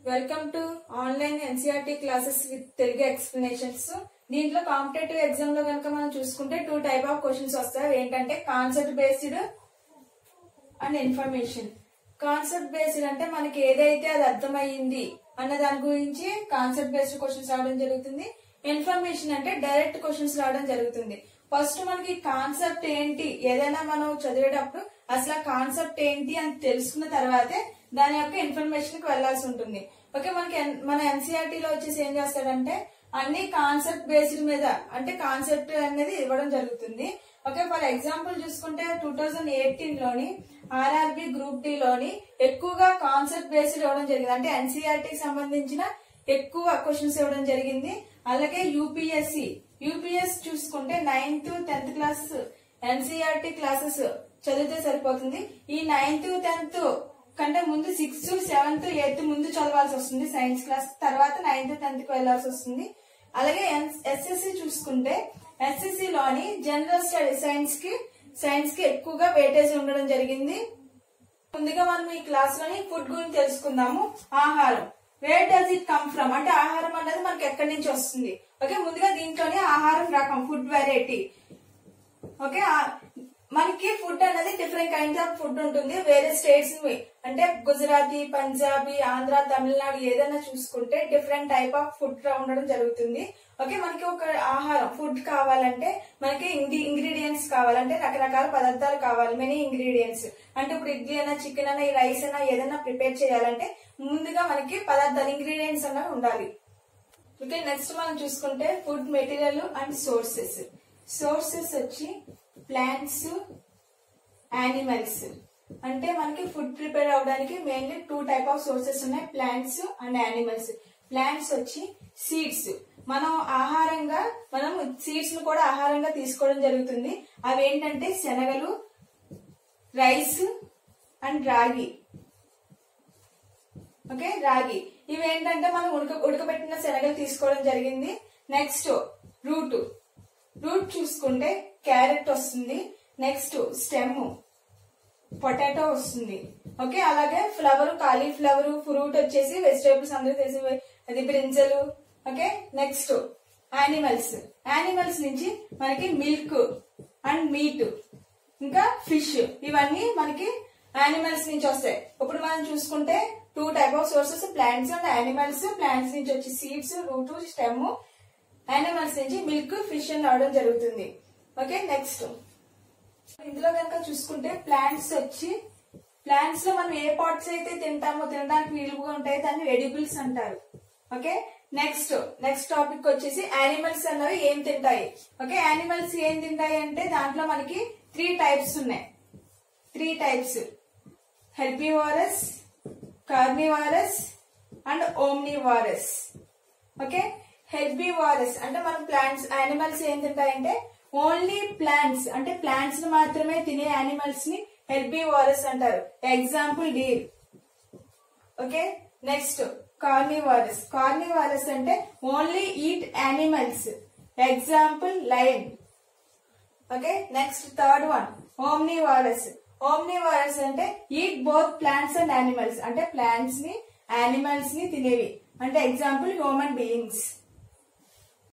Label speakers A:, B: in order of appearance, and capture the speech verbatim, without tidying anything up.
A: Welcome to online NCERT classes with Telugu explanations. దీంట్లో competitive exam లో కనుక మనం చూసుకుంటే టూ టైప్ ఆఫ్ క్వశ్చన్స్ వస్తాయి. ఏంటంటే concept based and information. Concept based అంటే మనకి ఏదైతే అది అర్థమయ్యింది అన్న దాని గురించి కాన్సెప్ట్ బేస్డ్ క్వశ్చన్స్ రావడం జరుగుతుంది. ఇన్ఫర్మేషన్ అంటే డైరెక్ట్ క్వశ్చన్స్ రావడం జరుగుతుంది. ఫస్ట్ మనకి కాన్సెప్ట్ ఏంటి, ఏదైనా మనం చదివేటప్పుడు అసలు కాన్సెప్ట్ ఏంటి అని తెలుసుకున్న తర్వాతే దాని యొక్క ఇన్ఫర్మేషన్ కి వెళ్లాల్సి ఉంటుంది. ఓకే, మనకి మన ఎన్సీఆర్టీ లో వచ్చేసి ఏం చేస్తాడంటే అన్ని కాన్సెప్ట్ బేస్డ్ మీద అంటే కాన్సెప్ట్ అనేది ఇవ్వడం జరుగుతుంది. ఓకే, ఫర్ ఎగ్జాంపుల్ చూసుకుంటే టూ థౌజండ్ ఎయిటీన్ లోని ఆర్ఆర్బి గ్రూప్ డి లోని ఎక్కువగా కాన్సెప్ట్ బేస్డ్ ఇవ్వడం జరిగింది. అంటే ఎన్సీఆర్టీకి సంబంధించిన ఎక్కువ క్వశ్చన్స్ ఇవ్వడం జరిగింది. అలాగే యూపీఎస్సి యూపీఎస్ చూసుకుంటే ninth tenth class NCERT classes చదివితే సరిపోతుంది. ఈ నైన్త్ టెన్త్ కంటే ముందు సిక్స్త్ సెవెంత్ ఎయిత్ ముందు చదవాల్సి వస్తుంది సైన్స్ క్లాస్, తర్వాత నైన్త్ టెన్త్ కి వెళ్లాల్సి వస్తుంది. అలాగే ఎస్ఎస్సి చూసుకుంటే ఎస్ఎస్సి లోని జనరల్ స్టడీ సైన్స్ కి సైన్స్ కి ఎక్కువగా వెయిటేజ్ ఉండడం జరిగింది. ముందుగా మనం ఈ క్లాస్ లోని ఫుడ్ గురించి తెలుసుకుందాము. ఆహారం, where does it come from అంటే ఆహారం అనేది మనకి ఎక్కడి నుంచి వస్తుంది. ఓకే, ముందుగా దీంట్లోనే ఆహారం రకం ఫుడ్ వెరైటీ. ఓకే, మనకి ఫుడ్ అనేది డిఫరెంట్ కైండ్స్ ఆఫ్ ఫుడ్ ఉంటుంది. వేరే స్టేట్స్ అంటే గుజరాతీ, పంజాబీ, ఆంధ్ర, తమిళనాడు ఏదైనా చూసుకుంటే డిఫరెంట్ టైప్ ఆఫ్ ఫుడ్ ఉండడం జరుగుతుంది. ఓకే, మనకి ఒక ఆహారం ఫుడ్ కావాలంటే మనకి ఇంగ్రీడియంట్స్ కావాలంటే రకరకాల పదార్థాలు కావాలి, మెనీ ఇంగ్రీడియంట్స్. అంటే ఇప్పుడు ఇడ్లీ అయినా చికెన్ అయినా రైస్ అయినా ఏదైనా ప్రిపేర్ చేయాలంటే ముందుగా మనకి పదార్థాలు ఇంగ్రీడియంట్స్ అనేవి ఉండాలి. ఓకే, నెక్స్ట్ మనం చూసుకుంటే food material and sources. Sources వచ్చి ప్లాంట్స్, యానిమల్స్. అంటే మనకి ఫుడ్ ప్రిపేర్ అవడానికి mainly two type of sources ఉన్నాయి, ప్లాంట్స్ అండ్ యానిమల్స్. ప్లాంట్స్ వచ్చి సీడ్స్, మనం ఆహారంగా మనం సీడ్స్ ను కూడా ఆహారంగా తీసుకోవడం జరుగుతుంది. అవి ఏంటంటే శనగలు, రైస్ అండ్ రాగి. ఓకే, రాగి ఇవి ఏంటంటే మనం ఉడక ఉడకబెట్టిన శనగలు తీసుకోవడం జరిగింది. నెక్స్ట్ రూట్, రూట్ చూసుకుంటే క్యారెట్ వస్తుంది. నెక్స్ట్ స్టెమ్, పొటాటో వస్తుంది. ఓకే, అలాగే ఫ్లవర్, కాలీఫ్లవర్, ఫ్రూట్ వచ్చేసి వెజిటేబుల్స్ అందరూ తెలిసి అది brinjal. Okay, next animals, animals నుంచి మనకి మిల్క్ అండ్ మీట్ ఇంకా ఫిష్, ఇవన్నీ మనకి యానిమల్స్ నుంచి వస్తాయి. ఇప్పుడు మనం చూసుకుంటే two type of sources, plants and animals. Plants నుంచి వచ్చి సీడ్స్, రూట్, స్టెమ్. యానిమల్స్ నుంచి మిల్క్, ఫిష్ అని రావడం జరుగుతుంది. ఓకే, నెక్స్ట్ ఇందులో కనుక చూసుకుంటే ప్లాంట్స్ వచ్చి ప్లాంట్స్ లో మనం ఏ పార్ట్స్ అయితే తింటామో తినడానికి వీలుగా ఉంటాయి దాన్ని ఎడిబుల్స్ అంటారు. ఓకే, నెక్స్ట్ నెక్స్ట్ టాపిక్ వచ్చేసి యానిమల్స్ అన్నవి ఏం తింటాయి. ఓకే, యానిమల్స్ ఏం తింటాయి అంటే దాంట్లో మనకి త్రీ టైప్స్ ఉన్నాయి. Three types herbivorous, carnivorous and omnivorous. Okay, herbivorous అంటే మనం ప్లాంట్స్ యానిమల్స్ ఏం తింటాయంటే ఓన్లీ ప్లాంట్స్ అంటే ప్లాంట్స్ ని మాత్రమే తినే యానిమల్స్ ని హెర్బివోరస్ అంటారు. Example deer. Okay, next carnivorous, carnivorous అంటే only eat animals. Example lion. Okay, next third one omnivorous. Omnivorous అంటే eat both plants and animals అంటే ప్లాంట్స్ ని యానిమల్స్ ని తినేవి. అంటే ఎగ్జాంపుల్ హ్యూమన్ బీయింగ్స్.